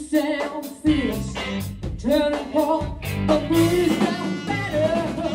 yourself fierce, turning point, but please don't better.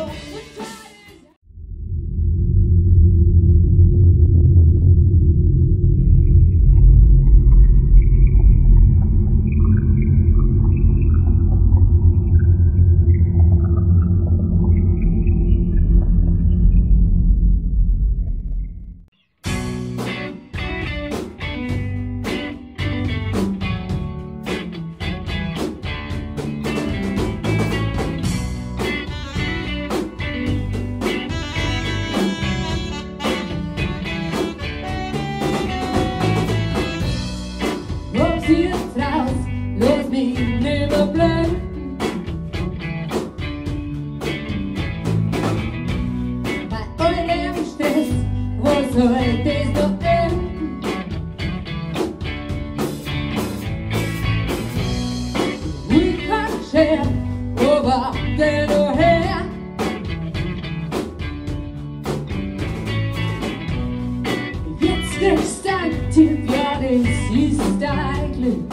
Gestartet, ja, das ist dein Glück.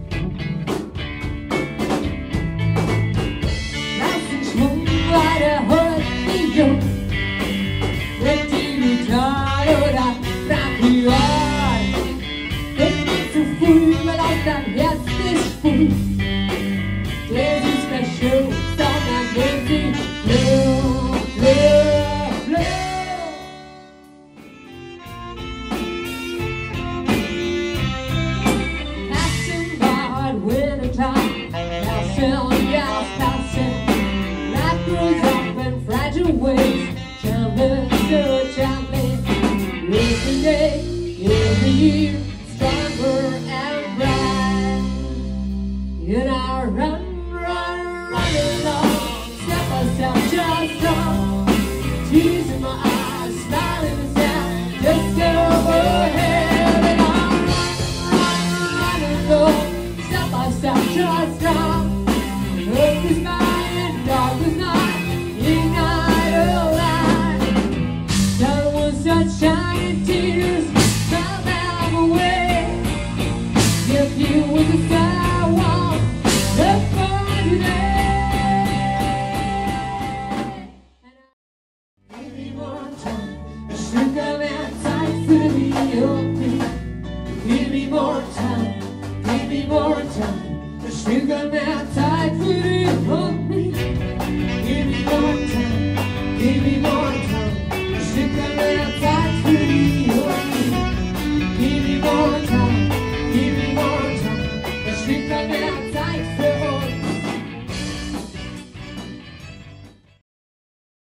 Lass den Schwung weiter heute jung. Wird digital oder brachial. Wird nicht zu früh, weil auf dein Herz ist früh. Das ist kein Show, sondern wird sie blue, blue, blue. Every year, stronger and bright. In our run, running on, step by step, just on. Tears in my eyes, smiling inside, just overhead. In our run, running on, step by step, just on. Earth is mine and dark is night, ignite a light. Sun was sunshine and tears. If you was a